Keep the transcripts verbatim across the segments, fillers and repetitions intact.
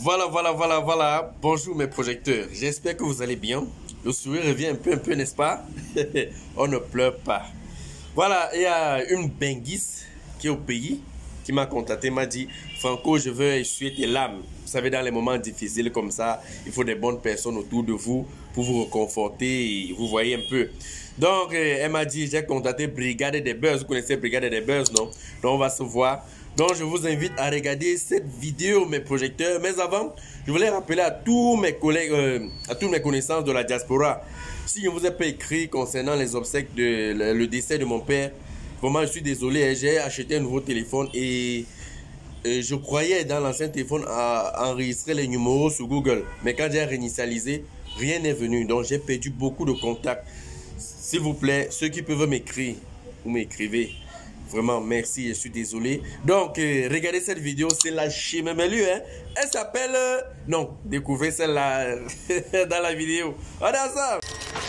Voilà, voilà, voilà, voilà. Bonjour mes projecteurs. J'espère que vous allez bien. Le sourire revient un peu, un peu, n'est-ce pas? On ne pleure pas. Voilà, il y a une benguisse qui est au pays qui m'a contacté, m'a dit Franco, je veux essuyer tes larmes. Vous savez, dans les moments difficiles comme ça, il faut des bonnes personnes autour de vous pour vous réconforter. Et vous voyez un peu. Donc, elle m'a dit, j'ai contacté Brigade des Buzz. Vous connaissez Brigade des Buzz, non? Donc, on va se voir. Donc, je vous invite à regarder cette vidéo, mes projecteurs. Mais avant, je voulais rappeler à tous mes collègues, euh, à toutes mes connaissances de la diaspora. Si je ne vous ai pas écrit concernant les obsèques de le, le décès de mon père, vraiment, je suis désolé. J'ai acheté un nouveau téléphone et, et je croyais dans l'ancien téléphone à enregistrer les numéros sur Google. Mais quand j'ai réinitialisé, rien n'est venu. Donc, j'ai perdu beaucoup de contacts. S'il vous plaît, ceux qui peuvent m'écrire, vous m'écrivez. Vraiment, merci, je suis désolé. Donc, euh, regardez cette vidéo, c'est la Chimemelu, hein. Elle s'appelle... Euh, non, découvrez celle-là dans la vidéo. On a ça.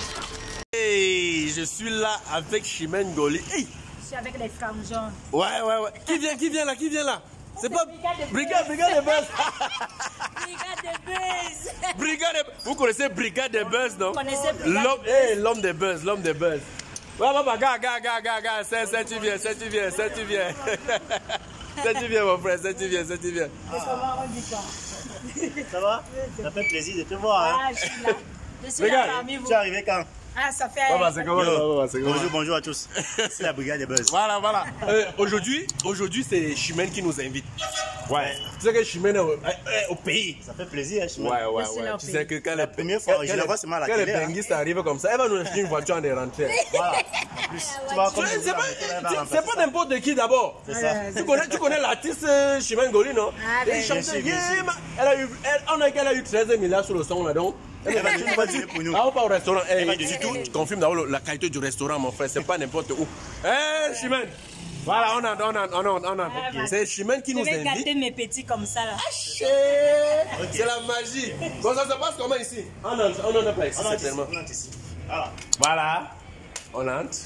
Hey, je suis là avec Chimène Ngoli. Hey. Je suis avec les frangins. Ouais, ouais, ouais. Qui vient, qui vient là, qui vient là? C'est pas... Brigade de Brigade, Brigade de Buzz. Brigade de Buzz. Brigade de... Vous connaissez Brigade de Buzz, non? Vous connaissez Brigade L'homme hey, l'homme de Buzz, l'homme de Buzz. Ouais, papa, gars, gars, gars, gars, gars, c'est, c'est, tu viens, c'est, tu viens, c'est, tu viens. C'est, tu viens, mon frère, c'est, tu viens, c'est, tu viens. Comment on dit quoi? Ça va? Ça fait plaisir de te voir. Hein? Ah, je suis là. Je suis Regarde, là parmi vous. Tu es arrivé quand? Ah, ça fait... Papa, c'est comment, papa, c'est comment? Bonjour, bonjour à tous. C'est la Brigade des Buzz. Voilà, voilà. Euh, aujourd'hui, aujourd'hui, c'est Chimène qui nous invite. Ouais. Tu sais que Chimène est au, est au pays. Ça fait plaisir, hein, Chimène. Ouais, ouais, Je suis ouais. là au Tu pays. sais que quand La première fois, je la vois seulement à la quand télé, les hein. benguistes arrivent comme ça, elle va nous acheter une voiture en rentrée. Voilà. En plus, tu vas comme C'est ça, pas, elle va c'est remplacer pas ça. n'importe qui d'abord. C'est ça. Tu connais, tu connais l'artiste euh, Chimène Ngoli, non? Ah, Elle ben, chante bien sûr, bien sûr. bien. Elle a eu, elle, on a qu'elle a eu treize milliards sur le son là, donc. Elle va tout dîner pour nous. Ah, on part au restaurant. Eh, va du dîner tout, pour nous. je confirme d'abord la qualité du restaurant, mon frère. C'est pas n'importe où. Eh, Chimène. Voilà, on a, on a, on a, on a. Ah, C'est Chimène qui Je nous vais invite. gâter mes petits comme ça là. C'est la magie. Bon, ça se passe comment ici? On entre, on n'en a pas ici, On entre ici, certainement. on entre ici. Voilà. Voilà. On entre.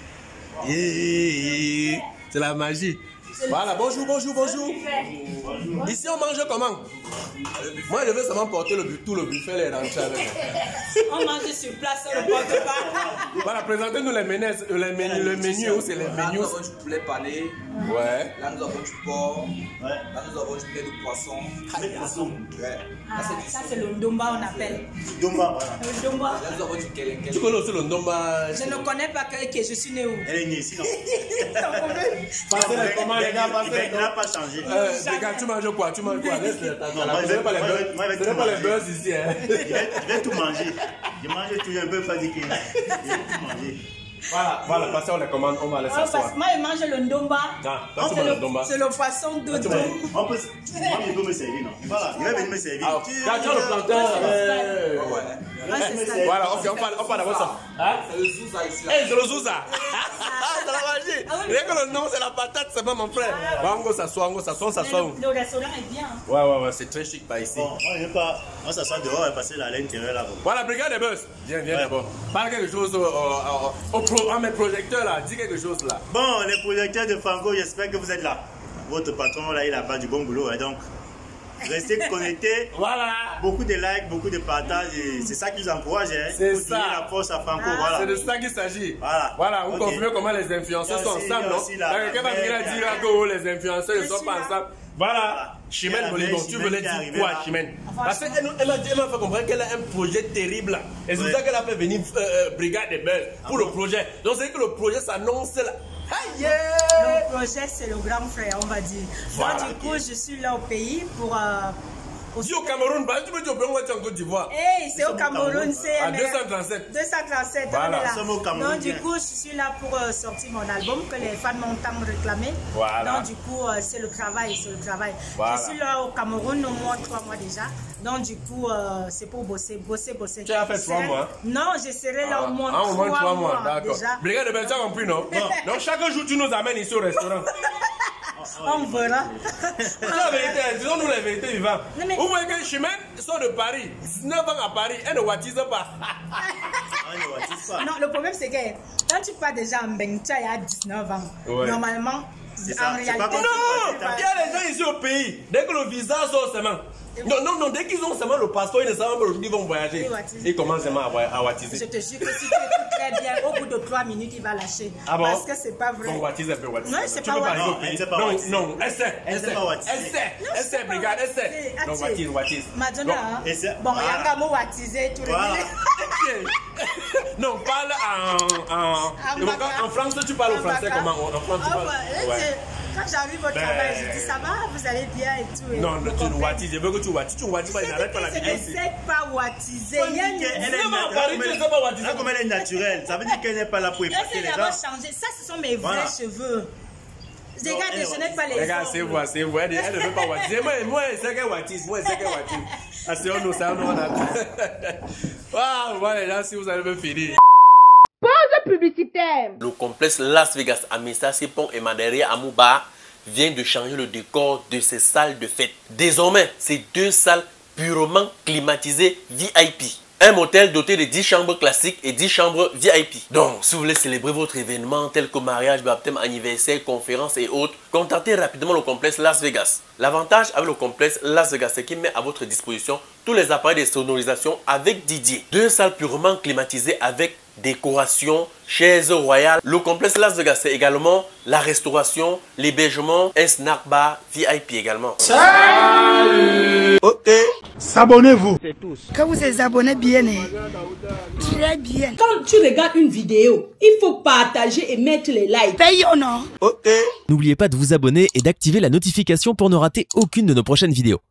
Yeah. C'est la magie. Voilà, bonjour, bonjour, bonjour. Ici, on mange comment? Moi, je veux seulement porter le, tout le buffet et rentrer avec. On mange sur place, on ne porte pas. Voilà, présentez-nous les menus, les menus, le menu, où c'est les Là, menus. nous avons du poulet pané. Ouais. Là, nous avons du porc. Ouais. Là, nous avons du lait de poisson. Avec poisson. Ouais. Ah, ça c'est le ndomba on appelle. Domba, voilà. Le ndomba. Là, nous avons du kelengele. Tu connais aussi le ndomba? Je ne connais pas que, que je suis né où. Elle est née ici, non? Passez les commandes, les gars, passez les Il n'a pas changé. Euh, les gars, tu manges quoi? Tu manges quoi? Laisse les moi, Ce je n'est pas les vais- buzz. moi, je vais Ce n'est tout pas les manger. buzz ici, hein. Je vais, je vais tout manger. Je mange tout, un peu fatigué. Je vais tout manger. Voilà, voilà, passez on les commandes, on va aller Ah, parce s'asseoir. que moi je mange le ndomba. Ah, toi, tu C'est manges le le, ndomba. c'est le poisson de tu manges- On peut, moi, je peux me servir, non? Voilà, il va venir me servir. Ah, quand tu as le plantain, euh, Ah, c'est ça. voilà, ok, on parle, on parle d'abord ça. Hein? C'est le zouza ici. Là. Hey, c'est le zouza. C'est la magie. Ah oui, Rien que le nom, c'est la patate, c'est pas mon frère. Bah, on va s'asseoir, on va s'asseoir, on Mais s'assoit. le, le restaurant est bien. Ouais, ouais, ouais, c'est très chic par ici. Bon, moi, je veux pas. On s'assoit dehors et passer là à l'intérieur là. Voilà, brigade des buzz. Viens, viens Ouais. d'abord. Parle quelque chose au, au, au, au pro, à mes projecteurs là. Dis quelque chose là. Bon, les projecteurs de Franco, j'espère que vous êtes là. Votre patron là, il a pas du bon boulot. Et donc, restez connectés. Voilà. Beaucoup de likes, beaucoup de partages. et C'est ça qui nous encourage. Hein. C'est Faut ça. donner la force à Franco. Ah, voilà. C'est de ça qu'il s'agit. Voilà. Voilà, vous Ok. confirmez comment les influenceurs Il y a sont aussi- ensemble, il y a non? aussi la- Quelqu'un va la- venir la- dire que oh, les influenceurs ne Je sont suis pas là. ensemble. Voilà. Chimène Il y a Ngoli, la bon, belle tu Chimène voulais qui est dire arrivée quoi, là. Chimène? Enfin, Parce qu'elle nous- elle m'a dit- elle m'a fait comprendre qu'elle a un projet terrible là. Et c'est Ouais. pour ça qu'elle a fait venir euh, euh, Brigade des Buzz pour le projet. Donc c'est que le projet s'annonce là. Aïe! Le projet, c'est le grand frère, on va dire. Voilà. Donc, du coup, je suis là au pays pour. Euh, pour- Dis au Cameroun, bah, tu me dis au Cameroun, tu es en Côte d'Ivoire. Hey, c'est Nous au sommes au Cameroun, Cameroun. c'est. À mais- deux cent trente-sept. deux cent trente-sept, Voilà. on est là. Nous sommes au Cameroun, Donc, du bien. coup, je suis là pour euh, sortir mon album que les fans m'ont tant réclamé. Voilà. Donc, du coup, euh, c'est le travail, c'est le travail. Voilà. Je suis là au Cameroun au moins trois mois déjà. Donc, du coup, euh, c'est pour bosser, bosser, bosser. Tu as fait Je trois serai- mois? Non, je serai là au moins Ah, au moins trois trois mois, mois, d'accord. déjà. Brigade de Buzz, tu as compris, non? Donc chaque jour, tu nous amènes ici au restaurant. On verra. C'est la vérité, disons-nous la vérité vivante. Non, mais- Vous voyez que Chimène sort de Paris, dix-neuf ans à Paris, elle ne watise pas. On ne watise pas. Non, le problème c'est que quand tu pars déjà en Bengtia il y a dix-neuf ans, Ouais. normalement, C'est ça, en c'est réalité. pas comme Non, tu il y a les gens ici au pays. Dès que le visa sort seulement, Non, non, non, dès qu'ils ont seulement le passeport, ils ne savent pas aujourd'hui ils vont voyager. Ils Ils commencent seulement à, à wattiser. Je te jure que si tu écoutes très bien, au bout de trois minutes, il va lâcher. Ah bon? Parce que c'est pas vrai. On wattise un peu, wattise. Non, c'est Tu pas peux wattise. arriver au Non, elle pays. sait pas Non, wattiser. non, elle sait, elle Elle sait sait, pas wattiser. elle sait, Non, elle c'est sait, pas brigade, elle sait. wattiser. Non, Attends. wattise, wattise. Madonna, Non, hein. et c'est- Bon, voilà. il y a un mot wattisé, tu le Voilà. dis. Non, parle en, en, En baka. en France, tu parles au En français baka. comment? En France, tu Ah, parles. bah, là, Ouais. c'est- Quand j'arrive au Ben- travail, je dis ça va, vous allez bien et tout. et Non, vous non, tu ne comprenez. wattises. Je veux que tu wattises. Tu ne wattises pas, Je il n'arrête pas la ne vidéo ici. sais pas wattiser. Il y a une... Elle est Vraiment, nat- Paris, tu ne sais pas wattiser. Là, comme elle est naturelle, ça veut dire qu'elle n'est pas là pour épater Laissez les gens. d'abord changer. Ça, ce sont mes vrais Voilà. cheveux. Regardez, elle je n'ai pas les Regarde, c'est ongles. vous, c'est vous. Elle elle ne veut pas wattiser. Moi, moi, c'est qu'elle wattise. Moi, c'est qu'elle wattise. Ah, c'est on nous, ça, on a. Waouh, voilà, là, si vous allez me finir. Publicitaire. Le complexe Las Vegas à Missassi Pont et Madeira à Mouba vient de changer le décor de ses salles de fête. Désormais, c'est deux salles purement climatisées V I P. Un motel doté de dix chambres classiques et dix chambres V I P. Donc, si vous voulez célébrer votre événement tel que mariage, baptême, anniversaire, conférence et autres, contactez rapidement le complexe Las Vegas. L'avantage avec le complexe Las Vegas, c'est qu'il met à votre disposition tous les appareils de sonorisation avec Didier. Deux salles purement climatisées avec décoration, chaises royales. Le complexe Las Vegas, c'est également la restauration, l'hébergement, un snack bar V I P également. Ok. S'abonnez-vous. Que vous vous abonnez bien, hein. Très bien. Quand tu regardes une vidéo, il faut partager et mettre les likes. Paye ou non? Ok. N'oubliez pas de vous abonner et d'activer la notification pour ne rater aucune de nos prochaines vidéos.